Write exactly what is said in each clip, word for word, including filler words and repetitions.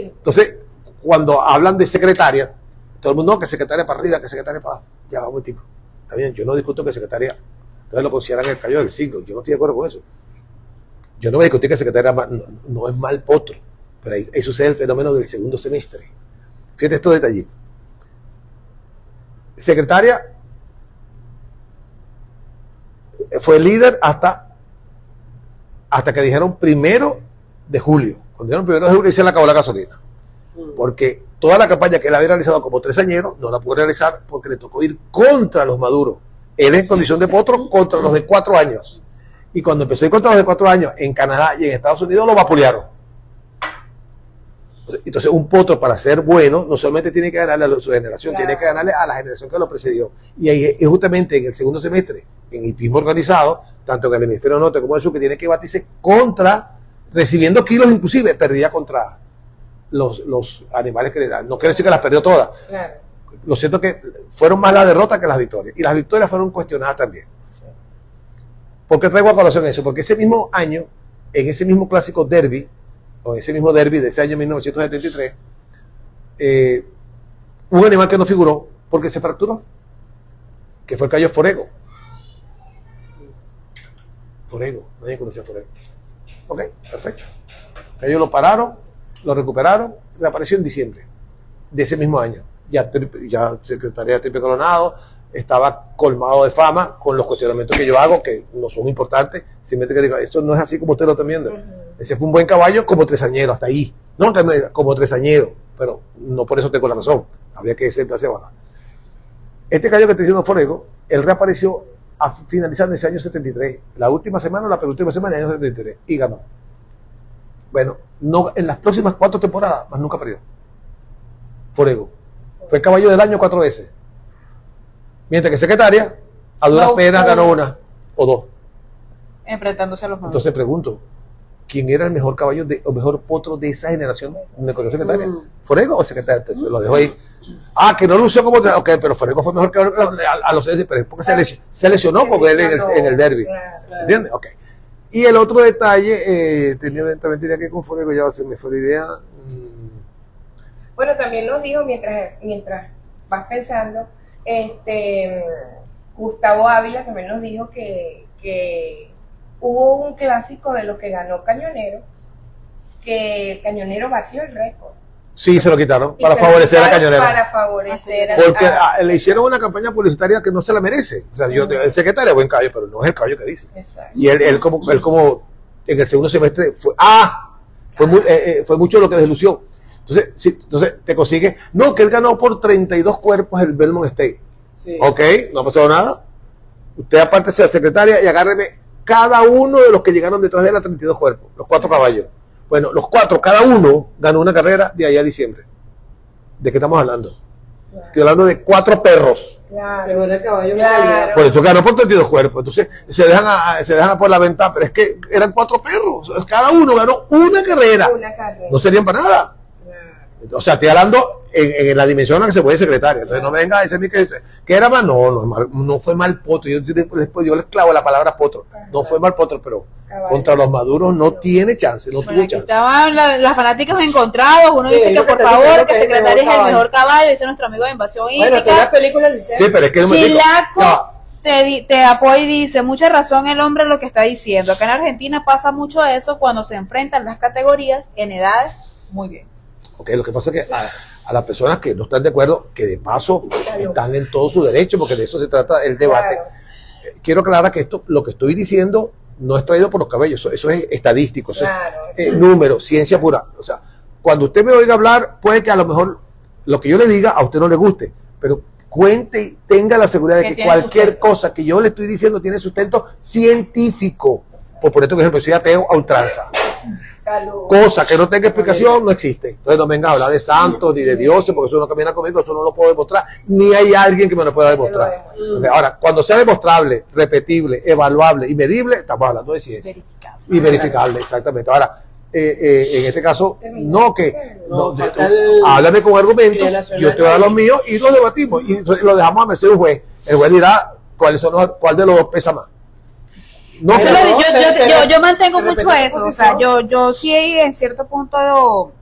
Entonces, cuando hablan de secretaria, todo el mundo, no, que secretaria para arriba, que secretaria para abajo. Ya va un tico. Está bien, yo no discuto que secretaria, entonces lo consideran el callo del siglo. Yo no estoy de acuerdo con eso. Yo no voy a discutir que secretaria no, no es mal potro, pero ahí, ahí sucede el fenómeno del segundo semestre. Fíjate estos detallitos. Secretaria fue líder hasta, hasta que dijeron primero de julio. Cuando dijeron primero de julio, se le acabó la gasolina. Porque toda la campaña que él había realizado como tresañero no la pudo realizar porque le tocó ir contra los maduros. Él en condición de potro contra los de cuatro años. Y cuando empezó a ir contra los de cuatro años en Canadá y en Estados Unidos lo vapulearon. Entonces un potro para ser bueno no solamente tiene que ganarle a su generación, claro, tiene que ganarle a la generación que lo precedió. Y ahí es justamente en el segundo semestre, en el mismo organizado, tanto en el hemisferio norte como en el sur, que tiene que batirse contra, recibiendo kilos inclusive, perdía contra los, los animales que le dan. No quiere decir que las perdió todas. Claro. Lo cierto es que fueron más las derrotas que las victorias. Y las victorias fueron cuestionadas también. Sí. ¿Por qué traigo a colación eso? Porque ese mismo año, en ese mismo clásico derby, o ese mismo derby de ese año mil novecientos setenta y tres, eh, un animal que no figuró porque se fracturó, que fue el caballo Forego. Forego, nadie conocía a Forego. Ok, perfecto. Ellos lo pararon, lo recuperaron, reapareció en diciembre de ese mismo año. Ya, ya Secretaría de Triple Coronado, estaba colmado de fama con los cuestionamientos que yo hago, que no son importantes, simplemente que digo, esto no es así como usted lo está viendo. Uh-huh. Ese fue un buen caballo como tresañero, hasta ahí. No, como tresañero, pero no por eso tengo la razón. Habría que sentarse ahora. Este caballo que está diciendo Forego, él reapareció a finalizando ese año setenta y tres, la última semana o la penúltima semana del año setenta y tres, y ganó. Bueno, no, en las próximas cuatro temporadas, más nunca perdió. Forego. Fue el caballo del año cuatro veces. Mientras que Secretaria, a duras no, penas, no. ganó una o dos. Enfrentándose a los malos. Entonces pregunto, ¿quién era el mejor caballo de, o mejor potro de esa generación de conoció Secretaria? Mm. ¿Forego o Secretaria? Te, te lo dejo ahí. Ah, que no lució como... Ok, pero Forego fue mejor que a, a, a los seis, pero es porque se lesionó, se lesionó porque él en el, en el derby. ¿Entiendes? Ok. Y el otro detalle, eh, tenía, también tenía que ir con Forego, ya se me fue la idea. Bueno, también nos dijo, mientras, mientras vas pensando, este Gustavo Ávila también nos dijo que, que hubo un clásico de los que ganó Cañonero, que el Cañonero batió el récord. Sí, se lo quitaron, para favorecer a Cañonero. Para favorecer a Porque a, le hicieron una campaña publicitaria que no se la merece. O sea, yo, el secretario es buen caballo, pero no es el caballo que dice. Exacto. Y él, él, como, él como en el segundo semestre fue, ah, fue, muy, eh, eh, fue mucho lo que deslució. Entonces, sí, entonces te consigue, no, que él ganó por treinta y dos cuerpos el Belmont State. Sí. Ok, no ha pasado nada. Usted aparte sea secretaria y agárreme cada uno de los que llegaron detrás de él a treinta y dos cuerpos, los cuatro caballos. Bueno, los cuatro, cada uno ganó una carrera de allá a diciembre. ¿De qué estamos hablando? Claro. Estoy hablando de cuatro perros. Claro. Pero era caballo claro. Por eso ganó por treinta y dos cuerpos. Entonces se dejan, a, se dejan a por la venta, pero es que eran cuatro perros. Cada uno ganó una carrera. Una carrera. No serían para nada. O sea, estoy hablando en, en la dimensión en la que se puede secretaria. Entonces no me venga a decirme que, que era mal. No, no, no fue mal potro. Yo, después yo les clavo la palabra potro. No fue mal potro, pero caballo. Contra los maduros no tiene chance. No bueno, tuvo chance. Estaban la, las fanáticas encontrados. Uno sí, dice que por favor, que secretaria es el mejor caballo. Dice nuestro amigo de Invasión Bueno, Hípica. la película dice. Sí, pero es que no me Chilaco no. te, te apoya y dice, mucha razón el hombre lo que está diciendo. Acá en Argentina pasa mucho eso cuando se enfrentan las categorías en edades muy bien. Ok, lo que pasa es que a, a las personas que no están de acuerdo, que de paso están en todo su derecho, porque de eso se trata el debate. Claro. Eh, quiero aclarar que esto, lo que estoy diciendo, no es traído por los cabellos, eso, eso es estadístico, eso claro, es sí. eh, número, ciencia pura. O sea, cuando usted me oiga hablar, puede que a lo mejor lo que yo le diga a usted no le guste, pero cuente y tenga la seguridad de que, que cualquier sustento. cosa que yo le estoy diciendo tiene sustento científico. Por poner por ejemplo, soy ateo a ultranza. Salud. Cosa que no tenga explicación no existe. Entonces no venga a hablar de santos ni de dioses, porque eso no camina conmigo, eso no lo puedo demostrar, ni hay alguien que me lo pueda demostrar. Okay, ahora, cuando sea demostrable, repetible, evaluable y medible, estamos hablando de ciencia. Verificable. Y verificable, exactamente. Ahora, eh, eh, en este caso, no que no, de, el, háblame con argumentos, yo te voy a dar los míos y los debatimos y lo dejamos a merced de un juez. El juez dirá cuáles son los, cuál de los dos pesa más. No, yo, yo, yo, yo, yo mantengo mucho eso, o sea, yo, yo sí en cierto punto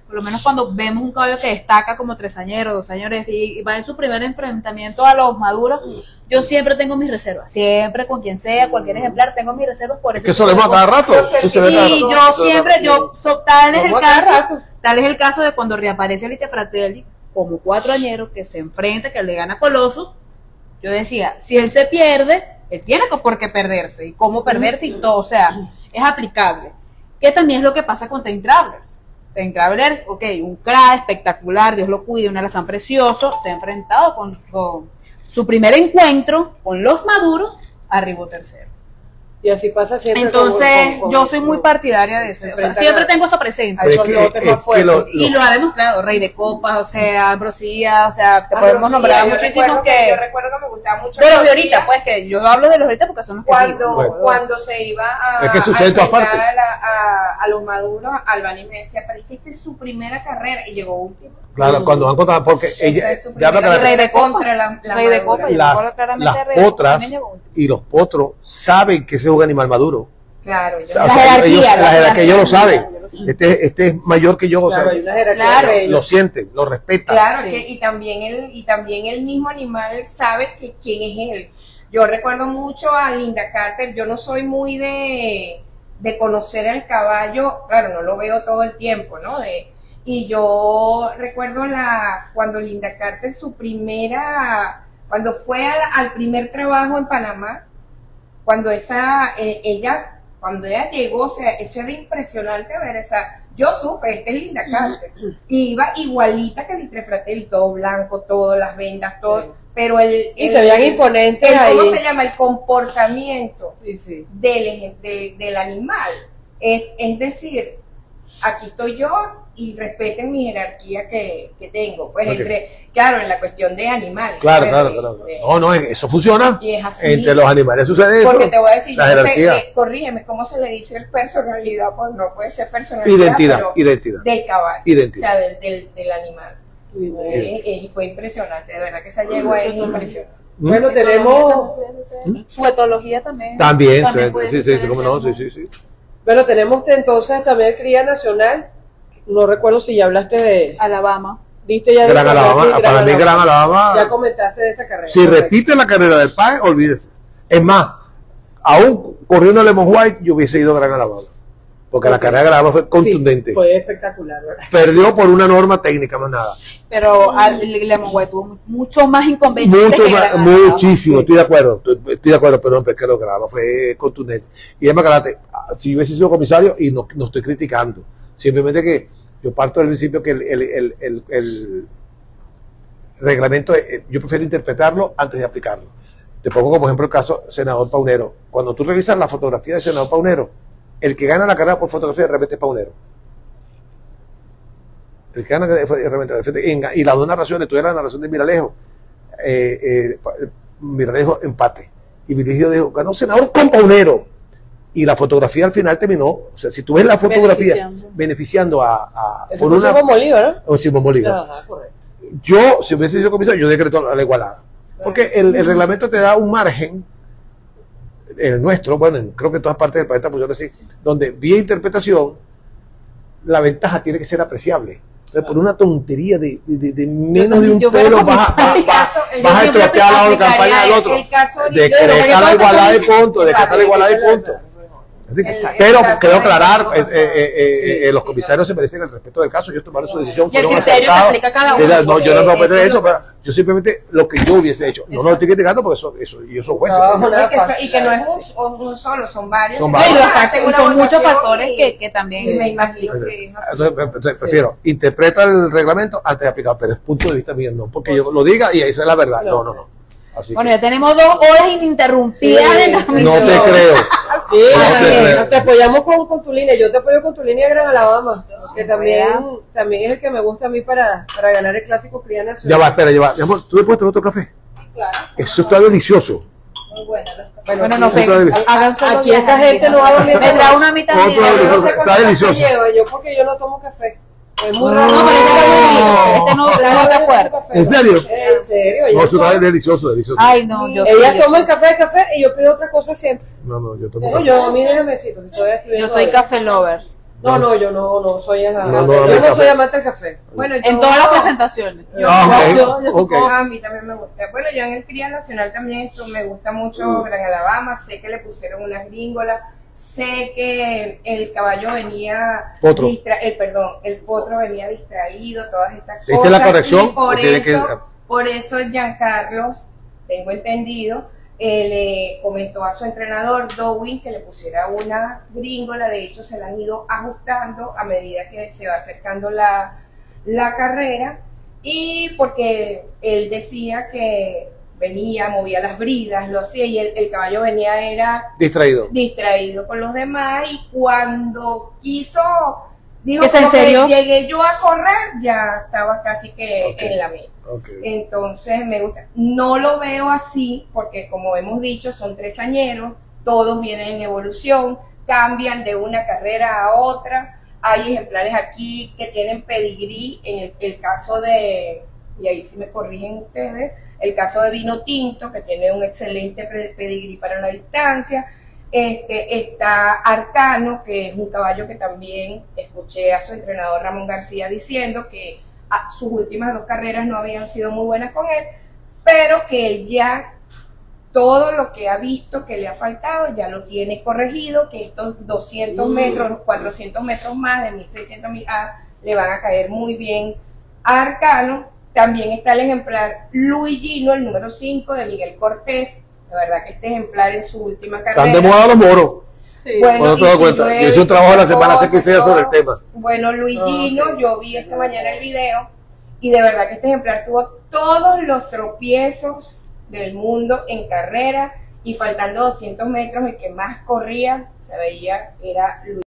por lo menos cuando vemos un caballo que destaca como tresañero, dosañero y, y va en su primer enfrentamiento a los maduros, yo siempre tengo mis reservas, siempre con quien sea, cualquier ejemplar, tengo mis reservas por eso. Es que eso lo vemos a cada rato. Eso se ve cada Y rato. yo siempre, yo, so, tal es el Vamos a cada caso, rato. tal es el caso de cuando reaparece Elite Fratelli como cuatro añeros que se enfrenta, que le gana a Colossus. Yo decía, si él se pierde, él tiene por qué perderse, y cómo perderse y todo, o sea, es aplicable. Que también es lo que pasa con Time Travelers. Time Travelers, ok, un crack espectacular, Dios lo cuide, un alazán precioso, se ha enfrentado con, con su primer encuentro con los maduros, arribó tercero. Y así pasa siempre. Entonces, con- con- con yo soy eso. muy partidaria de eso. O sea, siempre tengo eso presente. Ay, Es son que- lotes es más que fuertes. lo- Y lo ha demostrado, Rey de Copas, o sea, Ambrosía, o sea, te Ah, podemos pero sí, nombrar yo muchísimos recuerdo que... Yo recuerdo que me gustaba mucho. De los de Ambrosía, ahorita, pues, que yo hablo de los de ahorita porque son los que Cuando, digo. Bueno. cuando se iba a, Es que sucede a en todas enfrentar partes. a, la- a- a los maduros, Albany me decía, pero es que esta es su primera carrera y llegó último. Claro, cuando van contra, porque Esa ella, es su ya primera habla Rey que de Copa. contra la, la Rey de madura. Copa, yo me las, acuerdo claramente las de Rey de Copa, potras también llegó. y los potros saben que ese es un animal maduro. Claro, O yo- sea, La o sea, jerarquía, ellos, la la jerarquía, ellos lo jerarquía. saben. Este, este es mayor que yo, o sea, claro, hay una jerarquía claro, de ellos. lo sienten, lo respetan. Claro, Sí. que, y también el y también el mismo animal sabe que quién es él. Yo recuerdo mucho a Linda Carter. Yo no soy muy de, de conocer el caballo, claro, no lo veo todo el tiempo, ¿no? De, y yo recuerdo la cuando Linda Carter su primera, cuando fue al, al primer trabajo en Panamá, cuando esa eh, ella cuando ella llegó, o sea, eso era impresionante ver esa. Yo supe, esta es Linda Carter. Y iba igualita que Litre Fratelli, todo blanco, todo, las vendas, todo. Sí. Pero el. Y el- se veían imponentes el- ¿Cómo ahí. se llama? El comportamiento Sí, sí. del, eje- de- del animal. Es, es decir, aquí estoy yo y respeten mi jerarquía que, que tengo. Pues Ok. entre, claro, en la cuestión de animales. Claro, pues, claro, de- claro. de- No, no, eso funciona. y es así. Entre los animales sucede eso. Porque te voy a decir, la yo no sé, jerarquía. eh, corrígeme, ¿cómo se le dice el personalidad? Pues no puede ser personalidad. Identidad, pero identidad. del caballo. Identidad. O sea, del, del, del animal. Eh, eh, fue impresionante, de verdad que esa yegua es impresionante. ¿Mm? Bueno, tenemos, Su etología también. También, sí, puede sí, sí, suceder cómo no, eso. sí, sí, sí. bueno, tenemos entonces también cría nacional. No recuerdo si ya hablaste de, Alabama. diste ya de Gran Alabama, Gran para mí Gran Ya Alabama, comentaste de esta carrera. si Correcto. repite la carrera del P A E, olvídese. Es más, aún corriendo Lemon White, yo hubiese ido a Gran Alabama. Porque la Ok. carrera de Gran Alabama fue contundente. Sí, fue espectacular, ¿verdad? Perdió por una norma técnica, más nada. Pero al- Lemon White tuvo mucho más inconvenientes. Mucho que más, Gran Alabama. muchísimo, sí. estoy de acuerdo, estoy, estoy de acuerdo, pero no, pero es que lo graba, fue contundente. Y es más, Calate, si yo hubiese sido comisario, y no, no estoy criticando, simplemente que yo parto del principio que el, el, el, el, el reglamento, eh, yo prefiero interpretarlo antes de aplicarlo. Te pongo como ejemplo el caso senador Paunero. Cuando tú revisas la fotografía del senador Paunero, el que gana la carrera por fotografía realmente es Paunero. El que gana fue realmente, en- y las dos narraciones, tú eras la narración de Miralejo, eh, eh, pa- Miralejo empate, y Virgilio dijo, ganó senador con Paunero, y la fotografía al final terminó, o sea, si tú ves la fotografía Beneficiando. beneficiando a, a Ese por fue una, Simón Bolívar, ¿no? o Simón Bolívar. Ajá, correcto. Yo, si hubiese sido comisario, yo decreto a la igualada. Porque el, el reglamento te da un margen, el nuestro, bueno, en- creo que en todas partes del planeta funciona así, donde vía interpretación, la ventaja tiene que ser apreciable. Entonces, por una tontería de, de, de- de menos de un yo fuera pelo, vas, comisaria, vas, el vas, caso- el- vas a yo siempre estropear la otra aplicaría campaña del otro. el caso de- Decreta la igualdad de puntos, decreta la igualdad de Exacto. puntos. Exacto. Pero El caso quiero de- aclarar, eh, eh, eh, Sí. eh, los comisarios se merecen el respeto del caso, ellos tomaron su decisión, Y el fueron criterio que acertados. aplica cada uno. Era- no, yo no me voy a meter en Eso eso, es lo- pero yo simplemente lo que yo hubiese hecho. No lo estoy criticando porque eso, eso, y eso jueces. No, pues. no. Y que, so- y que no es un, un solo, son varios. Son No, y varios. los Hacen factores- una son muchos votación factores y- que, que también. y me imagino que es así. Entonces, entonces, prefiero, interpreta el reglamento antes de aplicar, pero es punto de vista mío, no porque yo lo diga y esa es la verdad. No, no, no. Así Bueno, que, ya tenemos dos horas ininterrumpidas Sí, de sí, transmisión. no te creo. Sí, No así te es. creo. Te apoyamos con, con tu línea. Yo te apoyo con tu línea Gran Alabama, que también, Vea. también es el que me gusta a mí para, para ganar el clásico Cría Ya Nacional. va, espera, ya va. Mi amor, ¿tú le puedes traer otro café? Claro, Eso está delicioso. muy bueno. los- Bueno, Bueno, no aquí- peguen. Aquí Hagan solo aquí esta viajes, gente no va a dormir. Me trae una a mí también. Otro Yo no delicioso. sé Está cuánto delicioso. café lleva, yo porque yo no tomo café. Es muy raro. No, pero este está bueno. Este no, Claro, no está yo fuerte. tomo café. ¿En serio? En serio. No, ellas eso está son- delicioso, delicioso. Ay, no, yo sí, ellas yo toman sí. café, café y yo pido otra cosa siempre. No, no, yo tomo No, café. yo, a mí déjame decir, porque estoy Yo escribiendo soy ahora. café lovers. No, no, yo no, no soy a- No, no, yo no, no café. soy amante del café. Bueno, yo, En todas las presentaciones. Yo, Ah, ok, yo- yo- ok. Ah, a mí también me gusta. Bueno, yo en el Cría Nacional también esto me gusta mucho Gran Alabama. Sé que le pusieron unas gringolas. Sé que el caballo venía Potro. distra- el perdón, el potro venía distraído, todas estas ¿Te hice cosas. la corrección Y por o tiene que- eso, por eso Giancarlos, tengo entendido, eh, le comentó a su entrenador Dowin que le pusiera una gringola. De hecho, se la han ido ajustando a medida que se va acercando la, la carrera. Y porque él decía que venía, movía las bridas, lo hacía, y el, el caballo venía, era Distraído. distraído con los demás, y cuando quiso, dijo ¿Es en como que serio? llegué yo a correr, ya estaba casi que Ok. en la meta. Ok. Entonces me gusta, no lo veo así, porque como hemos dicho, son tres añeros, todos vienen en evolución, cambian de una carrera a otra. Hay ejemplares aquí que tienen pedigrí, en el, el caso de, y ahí sí me corrigen ustedes, el caso de Vino Tinto, que tiene un excelente pre- pedigrí para la distancia. Este, está Arcano, que es un caballo que también escuché a su entrenador Ramón García diciendo que a, sus últimas dos carreras no habían sido muy buenas con él, pero que él ya todo lo que ha visto que le ha faltado ya lo tiene corregido, que estos doscientos metros, cuatrocientos metros más de mil seiscientos mil A le van a caer muy bien a Arcano. También está el ejemplar Luigino, el número cinco de Miguel Cortés. La verdad que este ejemplar en su última carrera. Están de moda los moros. Sí. Bueno, Cuando te y das si cuenta. yo he Yo hice un trabajo la semana hace visto quince días sobre el cosas, tema. Bueno, Luigino, No, sí. yo vi esta mañana el video, y de verdad que este ejemplar tuvo todos los tropiezos del mundo en carrera, y faltando doscientos metros, el que más corría, se veía, era Luis.